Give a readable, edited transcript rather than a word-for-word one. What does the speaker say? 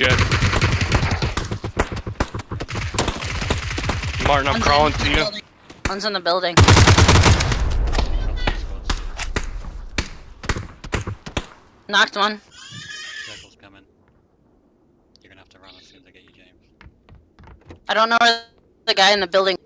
shit. Martin, I'm crawling to you. One's in the building. Knocked one. Vehicle's coming. You're gonna have to run as soon as I get you, James. I don't know where the guy in the building